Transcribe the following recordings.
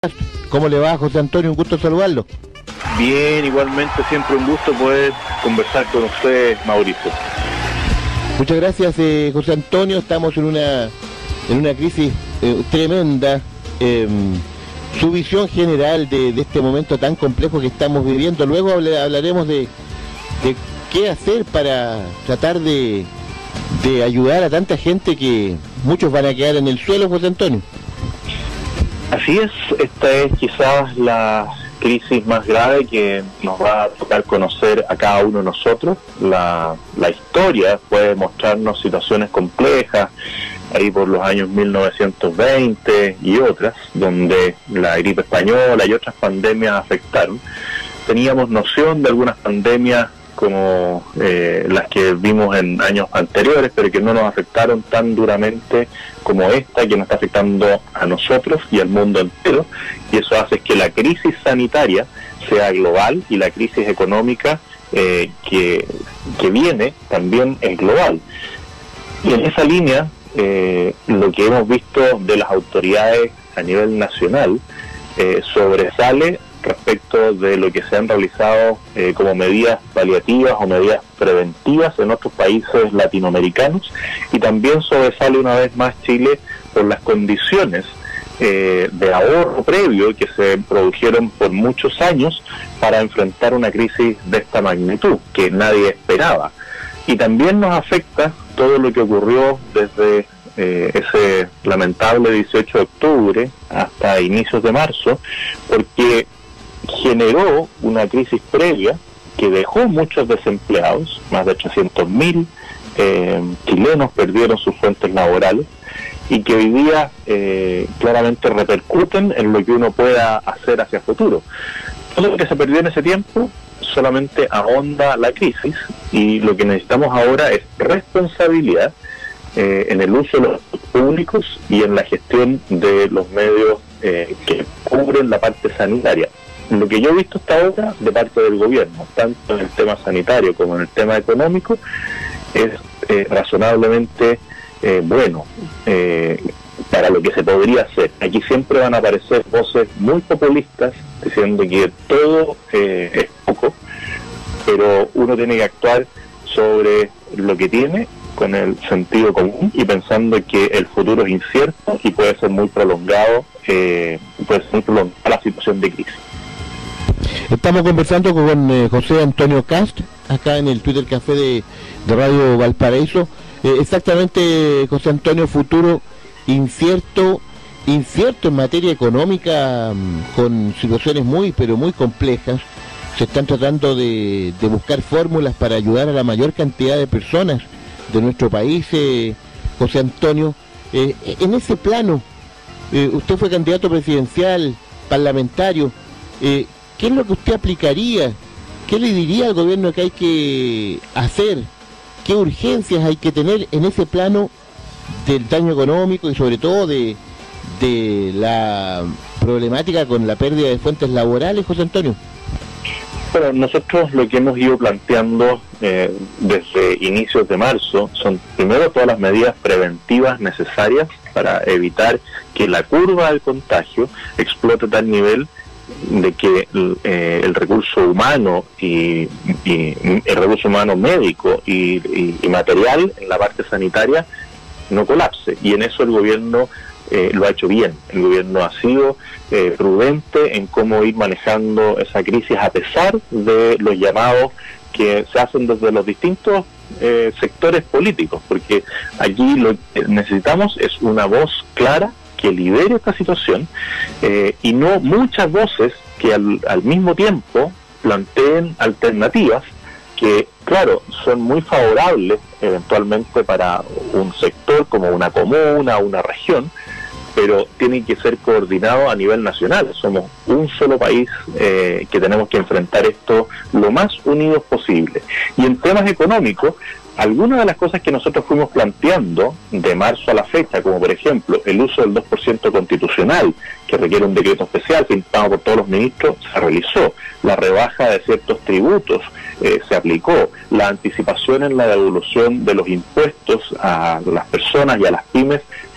¿Cómo le va, José Antonio? Un gusto saludarlo. Bien, igualmente, siempre un gusto poder conversar con usted, Mauricio. Muchas gracias, José Antonio. Estamos en una crisis tremenda. Su visión general de este momento tan complejo que estamos viviendo. Luego hablaremos de qué hacer para tratar de ayudar a tanta gente que muchos van a quedar en el suelo, José Antonio. Así es, esta es quizás la crisis más grave que nos va a tocar conocer a cada uno de nosotros. La historia puede mostrarnos situaciones complejas, ahí por los años 1920 y otras, donde la gripe española y otras pandemias afectaron. Teníamos noción de algunas pandemias como las que vimos en años anteriores, pero que no nos afectaron tan duramente como esta, que nos está afectando a nosotros y al mundo entero, y eso hace que la crisis sanitaria sea global y la crisis económica que viene también es global. Y en esa línea, lo que hemos visto de las autoridades a nivel nacional sobresale respecto de lo que se han realizado como medidas paliativas o medidas preventivas en otros países latinoamericanos, y también sobresale una vez más Chile por las condiciones de ahorro previo que se produjeron por muchos años para enfrentar una crisis de esta magnitud que nadie esperaba. Y también nos afecta todo lo que ocurrió desde ese lamentable 18 de octubre hasta inicios de marzo, porque generó una crisis previa que dejó muchos desempleados. Más de 300.000 chilenos perdieron sus fuentes laborales, y que hoy día claramente repercuten en lo que uno pueda hacer hacia el futuro. Todo lo que se perdió en ese tiempo solamente ahonda la crisis, y lo que necesitamos ahora es responsabilidad en el uso de los públicos y en la gestión de los medios que cubren la parte sanitaria. Lo que yo he visto hasta ahora de parte del gobierno, tanto en el tema sanitario como en el tema económico, es razonablemente bueno para lo que se podría hacer. Aquí siempre van a aparecer voces muy populistas diciendo que todo es poco, pero uno tiene que actuar sobre lo que tiene con el sentido común y pensando que el futuro es incierto y puede ser muy prolongado, la situación de crisis. Estamos conversando con José Antonio Cast, acá en el Twitter Café de Radio Valparaíso. Exactamente, José Antonio, futuro incierto en materia económica, con situaciones muy complejas. Se están tratando de buscar fórmulas para ayudar a la mayor cantidad de personas de nuestro país, José Antonio. En ese plano, usted fue candidato presidencial, parlamentario. ¿Qué es lo que usted aplicaría? ¿Qué le diría al gobierno que hay que hacer? ¿Qué urgencias hay que tener en ese plano del daño económico y sobre todo de la problemática con la pérdida de fuentes laborales, José Antonio? Bueno, nosotros lo que hemos ido planteando desde inicios de marzo son primero todas las medidas preventivas necesarias para evitar que la curva del contagio explote a tal nivel de que el recurso humano y el recurso humano médico y material en la parte sanitaria no colapse, y en eso el gobierno lo ha hecho bien. El gobierno ha sido prudente en cómo ir manejando esa crisis a pesar de los llamados que se hacen desde los distintos sectores políticos, porque aquí lo que necesitamos es una voz clara que lidere esta situación, y no muchas voces que al mismo tiempo planteen alternativas que, claro, son muy favorables eventualmente para un sector como una comuna, una región, pero tienen que ser coordinados a nivel nacional. Somos un solo país que tenemos que enfrentar esto lo más unidos posible. Y en temas económicos, algunas de las cosas que nosotros fuimos planteando de marzo a la fecha, como por ejemplo el uso del 2% constitucional, que requiere un decreto especial firmado por todos los ministros, se realizó. La rebaja de ciertos tributos se aplicó. La anticipación en la devolución de los impuestos a las personas y a las pymes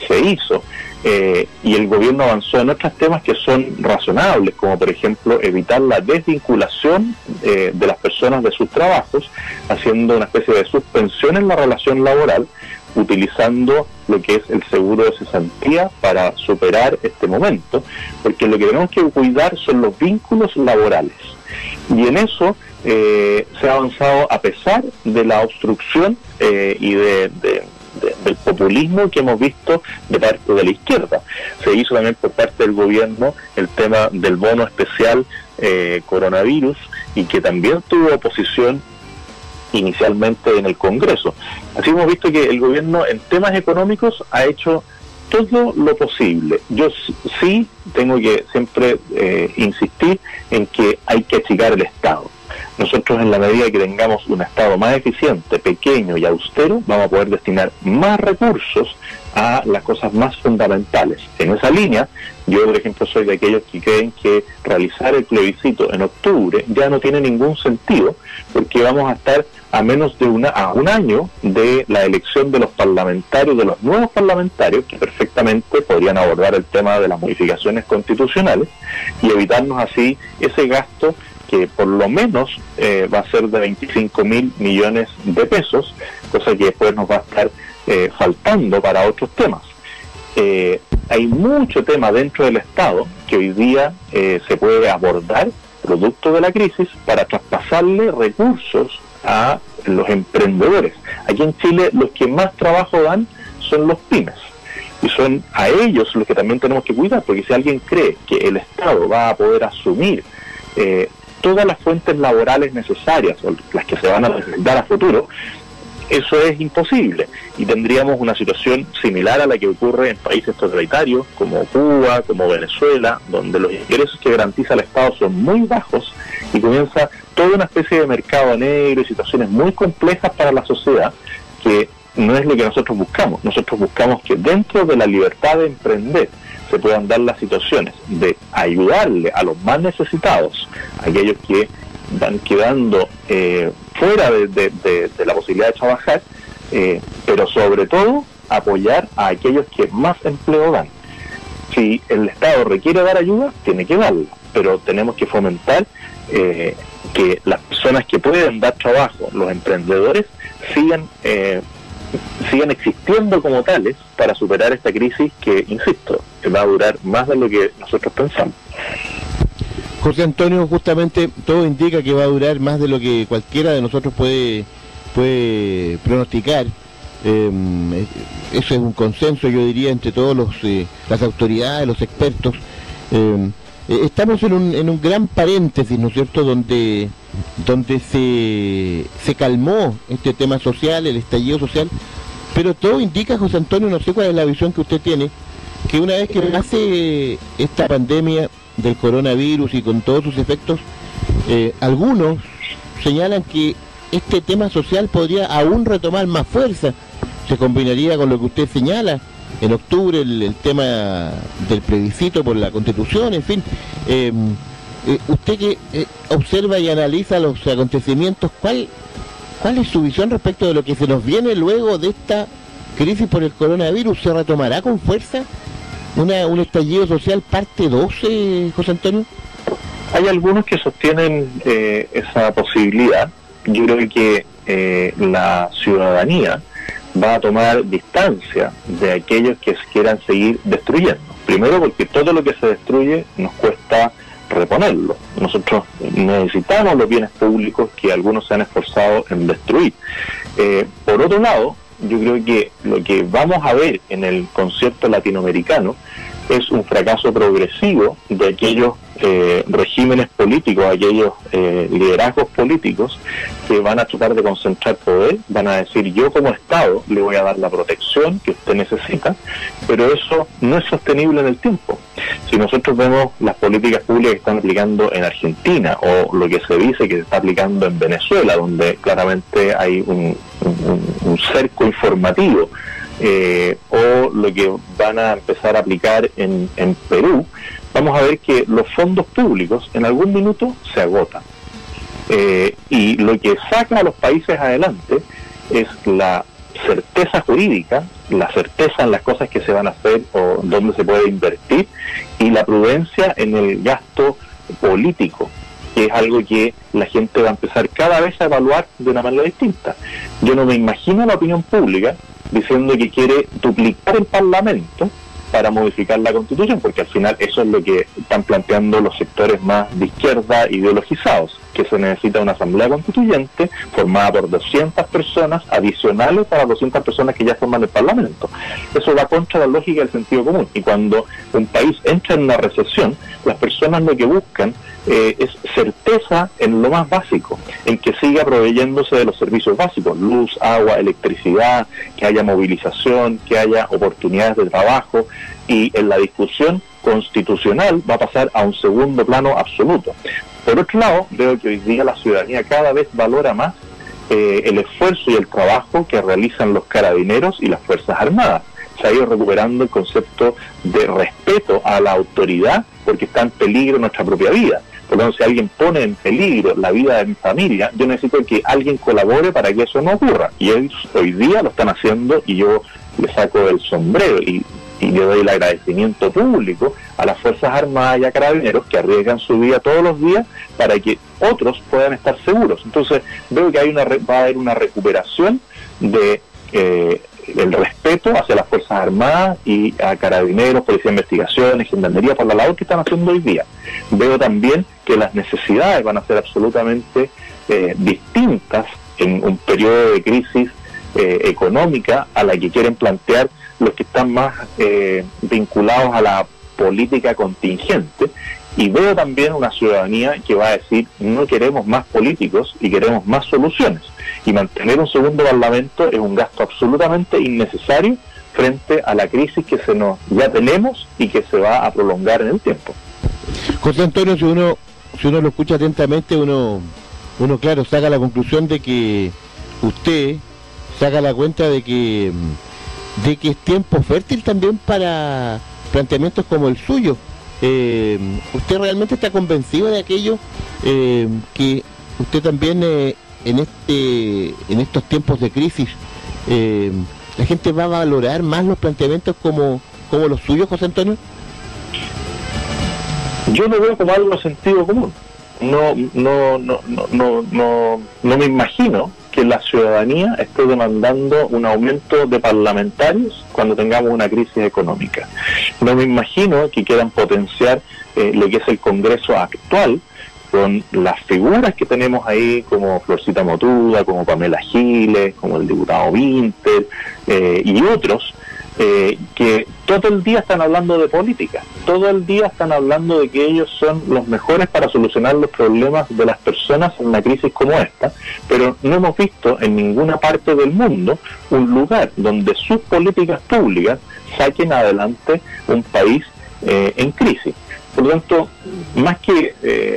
se hizo. Y el gobierno avanzó en otros temas que son razonables, como por ejemplo evitar la desvinculación de las personas de sus trabajos, haciendo una especie de suspensión en la relación laboral, utilizando lo que es el seguro de cesantía para superar este momento, porque lo que tenemos que cuidar son los vínculos laborales. Y en eso se ha avanzado a pesar de la obstrucción y del populismo que hemos visto de parte de la izquierda. Se hizo también por parte del gobierno el tema del bono especial coronavirus, y que también tuvo oposición inicialmente en el Congreso. Así hemos visto que el gobierno en temas económicos ha hecho todo lo posible. Yo sí tengo que siempre insistir en que hay que achicar el Estado. Nosotros, en la medida que tengamos un Estado más eficiente, pequeño y austero, vamos a poder destinar más recursos a las cosas más fundamentales. En esa línea, yo, por ejemplo, soy de aquellos que creen que realizar el plebiscito en octubre ya no tiene ningún sentido, porque vamos a estar a menos de un año de la elección de los parlamentarios, de los nuevos parlamentarios, que perfectamente podrían abordar el tema de las modificaciones constitucionales y evitarnos así ese gasto que por lo menos va a ser de 25.000 millones de pesos, cosa que después nos va a estar faltando para otros temas. Hay mucho tema dentro del Estado que hoy día se puede abordar producto de la crisis para traspasarle recursos a los emprendedores. Aquí en Chile los que más trabajo dan son los pymes, y son a ellos los que también tenemos que cuidar, porque si alguien cree que el Estado va a poder asumir todas las fuentes laborales necesarias, o las que se van a necesitar a futuro, eso es imposible, y tendríamos una situación similar a la que ocurre en países totalitarios como Cuba, como Venezuela, donde los ingresos que garantiza el Estado son muy bajos y comienza toda una especie de mercado negro y situaciones muy complejas para la sociedad, que no es lo que nosotros buscamos. Nosotros buscamos que dentro de la libertad de emprender se puedan dar las situaciones de ayudarle a los más necesitados, aquellos que van quedando fuera de la posibilidad de trabajar, pero sobre todo apoyar a aquellos que más empleo dan. Si el Estado requiere dar ayuda, tiene que darla, pero tenemos que fomentar que las personas que pueden dar trabajo, los emprendedores, sigan existiendo como tales para superar esta crisis que, insisto, va a durar más de lo que nosotros pensamos. José Antonio, justamente todo indica que va a durar más de lo que cualquiera de nosotros puede pronosticar. Eso es un consenso, yo diría, entre todos las autoridades, los expertos. Estamos en un gran paréntesis, ¿no es cierto?, donde se calmó este tema social, el estallido social, pero todo indica, José Antonio, no sé cuál es la visión que usted tiene, que una vez que pase esta pandemia del coronavirus y con todos sus efectos, algunos señalan que este tema social podría aún retomar más fuerza. Se combinaría con lo que usted señala en octubre, el tema del plebiscito por la Constitución, en fin. Usted que observa y analiza los acontecimientos, ¿cuál es su visión respecto de lo que se nos viene luego de esta crisis por el coronavirus? ¿Se retomará con fuerza un estallido social parte 12, José Antonio? Hay algunos que sostienen esa posibilidad. Yo creo que la ciudadanía va a tomar distancia de aquellos que quieran seguir destruyendo. Primero, porque todo lo que se destruye nos cuesta reponerlo. Nosotros necesitamos los bienes públicos que algunos se han esforzado en destruir. Por otro lado, yo creo que lo que vamos a ver en el concierto latinoamericano es un fracaso progresivo de aquellos regímenes políticos, aquellos liderazgos políticos que van a tratar de concentrar poder, van a decir: yo como Estado le voy a dar la protección que usted necesita, pero eso no es sostenible en el tiempo. Si nosotros vemos las políticas públicas que están aplicando en Argentina, o lo que se dice que se está aplicando en Venezuela, donde claramente hay un cerco informativo, o lo que van a empezar a aplicar en Perú, vamos a ver que los fondos públicos en algún minuto se agotan. Y lo que saca a los países adelante es la certeza jurídica, la certeza en las cosas que se van a hacer o dónde se puede invertir, y la prudencia en el gasto político, que es algo que la gente va a empezar cada vez a evaluar de una manera distinta. Yo no me imagino la opinión pública diciendo que quiere duplicar el Parlamento para modificar la Constitución, porque al final eso es lo que están planteando los sectores más de izquierda ideologizados, que se necesita una asamblea constituyente formada por 200 personas adicionales a las 200 personas que ya forman el Parlamento. Eso va contra la lógica del sentido común, y cuando un país entra en una recesión, las personas lo que buscan es certeza en lo más básico, en que siga proveyéndose de los servicios básicos, luz, agua, electricidad, que haya movilización, que haya oportunidades de trabajo, y en la discusión constitucional va a pasar a un segundo plano absoluto. Por otro lado, veo que hoy día la ciudadanía cada vez valora más el esfuerzo y el trabajo que realizan los carabineros y las Fuerzas Armadas. Se ha ido recuperando el concepto de respeto a la autoridad, porque está en peligro nuestra propia vida. Por lo tanto, si alguien pone en peligro la vida de mi familia, yo necesito que alguien colabore para que eso no ocurra. Y ellos hoy día lo están haciendo, y yo le saco el sombrero y le doy el agradecimiento público a las Fuerzas Armadas y a Carabineros, que arriesgan su vida todos los días para que otros puedan estar seguros. Entonces veo que va a haber una recuperación de el respeto hacia las Fuerzas Armadas y a Carabineros, Policía de Investigaciones, Gendarmería, por la labor que están haciendo hoy día. Veo también que las necesidades van a ser absolutamente distintas en un periodo de crisis económica a la que quieren plantear los que están más vinculados a la política contingente, y veo también una ciudadanía que va a decir: no queremos más políticos y queremos más soluciones, y mantener un segundo parlamento es un gasto absolutamente innecesario frente a la crisis que ya tenemos y que se va a prolongar en el tiempo. José Antonio, si uno lo escucha atentamente, uno claro, saca la conclusión de que usted saca la cuenta de que es tiempo fértil también para planteamientos como el suyo. ¿Usted realmente está convencido de aquello que usted también en estos tiempos de crisis la gente va a valorar más los planteamientos como los suyos, José Antonio? Yo lo veo como algo de sentido común. No me imagino que la ciudadanía esté demandando un aumento de parlamentarios cuando tengamos una crisis económica. No me imagino que quieran potenciar lo que es el Congreso actual, con las figuras que tenemos ahí, como Florcita Motuda, como Pamela Giles, como el diputado Winter y otros, que todo el día están hablando de política, todo el día están hablando de que ellos son los mejores para solucionar los problemas de las personas en una crisis como esta, pero no hemos visto en ninguna parte del mundo un lugar donde sus políticas públicas saquen adelante un país en crisis. Por lo tanto, más que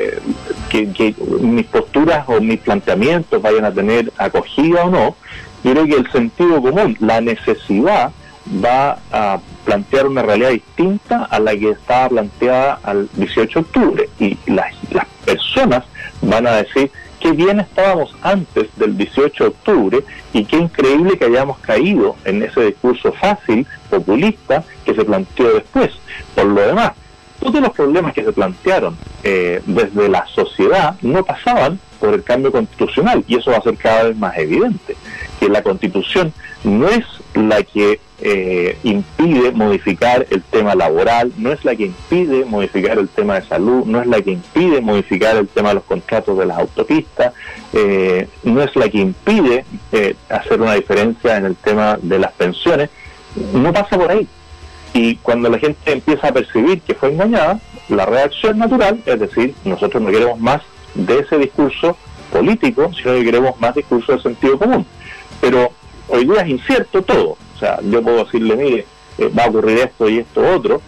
mis posturas o mis planteamientos vayan a tener acogida o no, yo creo que el sentido común, la necesidad, va a plantear una realidad distinta a la que estaba planteada al 18 de octubre, y las personas van a decir: qué bien estábamos antes del 18 de octubre y qué increíble que hayamos caído en ese discurso fácil, populista, que se planteó después. Por lo demás, todos los problemas que se plantearon desde la sociedad no pasaban por el cambio constitucional, y eso va a ser cada vez más evidente, que la Constitución no es la que impide modificar el tema laboral, no es la que impide modificar el tema de salud, no es la que impide modificar el tema de los contratos de las autopistas, no es la que impide hacer una diferencia en el tema de las pensiones. No pasa por ahí. Y cuando la gente empieza a percibir que fue engañada, la reacción natural es decir: nosotros no queremos más de ese discurso político, sino que queremos más discurso de sentido común. Pero hoy día es incierto todo. O sea, yo puedo decirle: mire, va a ocurrir esto y esto otro,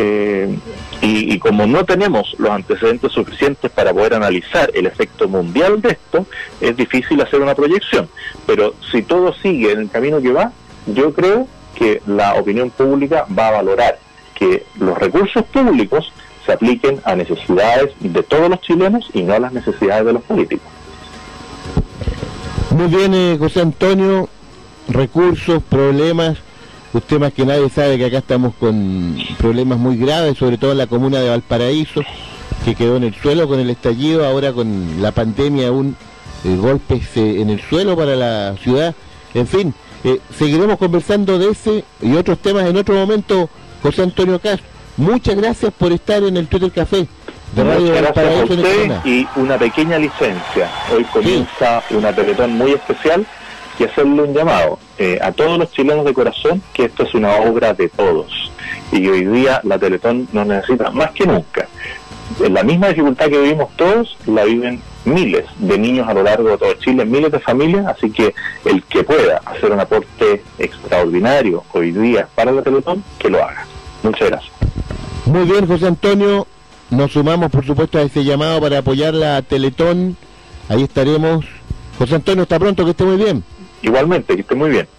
y como no tenemos los antecedentes suficientes para poder analizar el efecto mundial de esto, es difícil hacer una proyección. Pero si todo sigue en el camino que va, yo creo que la opinión pública va a valorar que los recursos públicos se apliquen a necesidades de todos los chilenos y no a las necesidades de los políticos. Muy bien, José Antonio, recursos, problemas, usted más que nadie sabe que acá estamos con problemas muy graves, sobre todo en la comuna de Valparaíso, que quedó en el suelo con el estallido, ahora con la pandemia aún golpes en el suelo para la ciudad. En fin, seguiremos conversando de ese y otros temas en otro momento, José Antonio Cast. Muchas gracias por estar en el Twitter Café de Radio Valparaíso. Gracias a usted y una pequeña licencia. Hoy comienza una Teletón muy especial y hacerle un llamado a todos los chilenos de corazón que esto es una obra de todos y hoy día la Teletón nos necesita más que nunca. En la misma dificultad que vivimos todos, la viven miles de niños a lo largo de todo Chile, miles de familias, así que el que pueda hacer un aporte extraordinario hoy día para la Teletón, que lo haga. Muchas gracias. Muy bien, José Antonio, nos sumamos por supuesto a ese llamado para apoyar la Teletón, ahí estaremos. José Antonio, hasta pronto, que esté muy bien. Igualmente, que esté muy bien.